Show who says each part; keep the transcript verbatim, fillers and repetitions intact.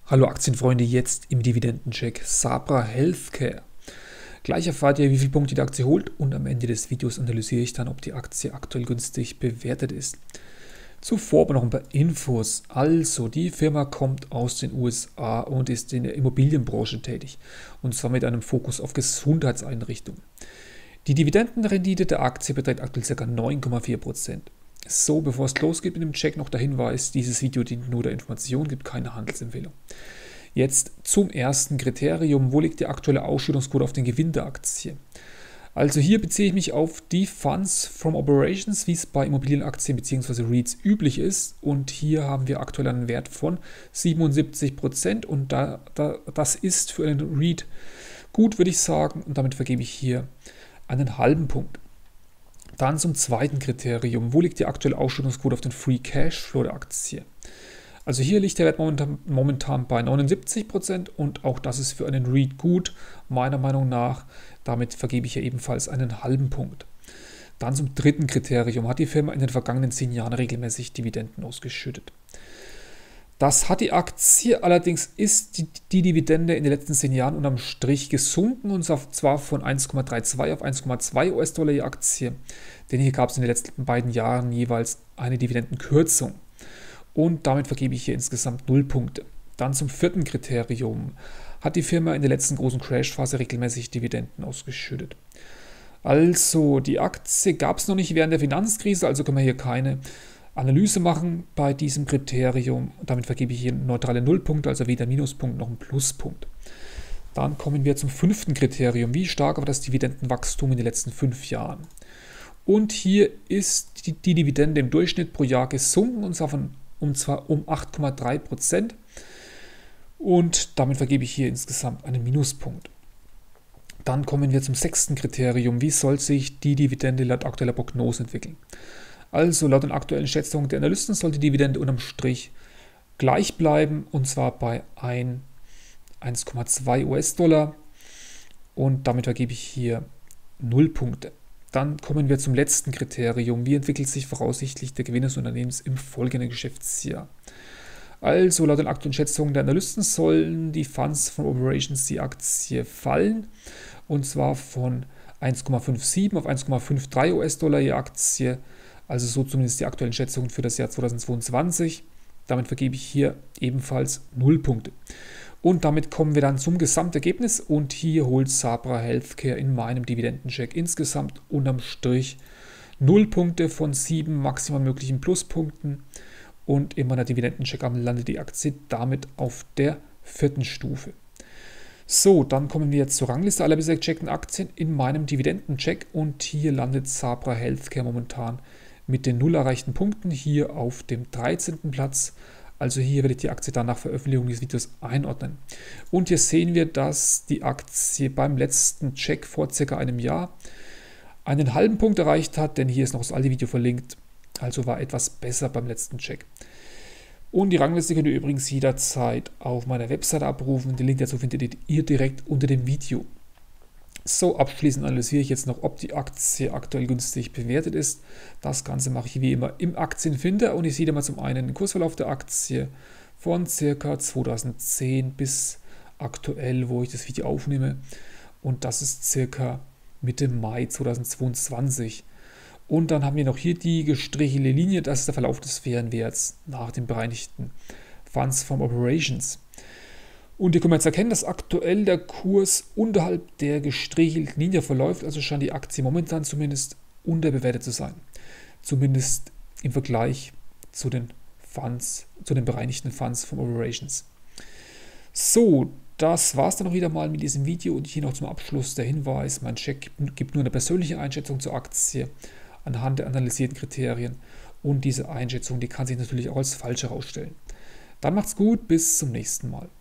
Speaker 1: Hallo Aktienfreunde, jetzt im Dividendencheck Sabra Healthcare. Gleich erfahrt ihr, wie viele Punkte die Aktie holt und am Ende des Videos analysiere ich dann, ob die Aktie aktuell günstig bewertet ist. Zuvor aber noch ein paar Infos. Also, die Firma kommt aus den U S A und ist in der Immobilienbranche tätig und zwar mit einem Fokus auf Gesundheitseinrichtungen. Die Dividendenrendite der Aktie beträgt aktuell ca. neun Komma vier Prozent. So, bevor es losgeht mit dem Check, noch der Hinweis, dieses Video dient nur der Information, gibt keine Handelsempfehlung. Jetzt zum ersten Kriterium, wo liegt die aktuelle Ausschüttungsquote auf den Gewinn der Aktie? Also hier beziehe ich mich auf die Funds from Operations, wie es bei Immobilienaktien bzw. REITs üblich ist. Und hier haben wir aktuell einen Wert von siebenundsiebzig Prozent und da, da, das ist für einen REIT gut, würde ich sagen. Und damit vergebe ich hier einen halben Punkt. Dann zum zweiten Kriterium. Wo liegt die aktuelle Ausschüttungsquote auf den Free Cashflow der Aktie? Also hier liegt der Wert momentan, momentan bei neunundsiebzig Prozent und auch das ist für einen REIT gut, meiner Meinung nach. Damit vergebe ich hier ebenfalls einen halben Punkt. Dann zum dritten Kriterium. Hat die Firma in den vergangenen zehn Jahren regelmäßig Dividenden ausgeschüttet? Das hat die Aktie, allerdings ist die, die Dividende in den letzten zehn Jahren unterm Strich gesunken und zwar von eins Komma zweiunddreißig auf eins Komma zwei US-Dollar je Aktie, denn hier gab es in den letzten beiden Jahren jeweils eine Dividendenkürzung und damit vergebe ich hier insgesamt null Punkte. Dann zum vierten Kriterium. Hat die Firma in der letzten großen Crashphase regelmäßig Dividenden ausgeschüttet? Also die Aktie gab es noch nicht während der Finanzkrise, also können wir hier keine Analyse machen bei diesem Kriterium. Damit vergebe ich hier neutrale Nullpunkte, also weder Minuspunkt noch ein Pluspunkt. Dann kommen wir zum fünften Kriterium. Wie stark war das Dividendenwachstum in den letzten fünf Jahren? Und hier ist die, die Dividende im Durchschnitt pro Jahr gesunken, und zwar, von, um, zwar um acht Komma drei Prozent. Und damit vergebe ich hier insgesamt einen Minuspunkt. Dann kommen wir zum sechsten Kriterium. Wie soll sich die Dividende laut aktueller Prognose entwickeln? Also laut den aktuellen Schätzungen der Analysten soll die Dividende unterm Strich gleich bleiben und zwar bei eins Komma zwei US-Dollar und damit vergebe ich hier null Punkte. Dann kommen wir zum letzten Kriterium. Wie entwickelt sich voraussichtlich der Gewinn des Unternehmens im folgenden Geschäftsjahr? Also laut den aktuellen Schätzungen der Analysten sollen die Funds from Operations die Aktie fallen und zwar von eins Komma siebenundfünfzig auf eins Komma dreiundfünfzig US-Dollar je Aktie. Also so zumindest die aktuellen Schätzungen für das Jahr zweitausendzweiundzwanzig. Damit vergebe ich hier ebenfalls null Punkte. Und damit kommen wir dann zum Gesamtergebnis und hier holt Sabra Healthcare in meinem Dividendencheck insgesamt unterm Strich null Punkte von sieben maximal möglichen Pluspunkten und in meiner Dividendencheck-Arm landet die Aktie damit auf der vierten Stufe. So, dann kommen wir jetzt zur Rangliste aller bisher gecheckten Aktien in meinem Dividendencheck und hier landet Sabra Healthcare momentan mit den null erreichten Punkten hier auf dem dreizehnten Platz. Also hier werde ich die Aktie dann nach Veröffentlichung dieses Videos einordnen. Und hier sehen wir, dass die Aktie beim letzten Check vor circa einem Jahr einen halben Punkt erreicht hat, denn hier ist noch das alte Video verlinkt. Also war etwas besser beim letzten Check. Und die Rangliste könnt ihr übrigens jederzeit auf meiner Webseite abrufen. Den Link dazu findet ihr direkt unter dem Video. So, abschließend analysiere ich jetzt noch, ob die Aktie aktuell günstig bewertet ist. Das Ganze mache ich wie immer im Aktienfinder und ich sehe da mal zum einen den Kursverlauf der Aktie von ca. zweitausendzehn bis aktuell, wo ich das Video aufnehme. Und das ist ca. Mitte Mai zweitausendzweiundzwanzig. Und dann haben wir noch hier die gestrichelte Linie, das ist der Verlauf des fairen Werts nach den bereinigten Funds from Operations. Und hier können wir jetzt erkennen, dass aktuell der Kurs unterhalb der gestrichelten Linie verläuft, also scheint die Aktie momentan zumindest unterbewertet zu sein. Zumindest im Vergleich zu den Funds, zu den bereinigten Funds from Operations. So, das war es dann noch wieder mal mit diesem Video und hier noch zum Abschluss der Hinweis, mein Check gibt nur eine persönliche Einschätzung zur Aktie anhand der analysierten Kriterien und diese Einschätzung, die kann sich natürlich auch als falsch herausstellen. Dann macht's gut, bis zum nächsten Mal.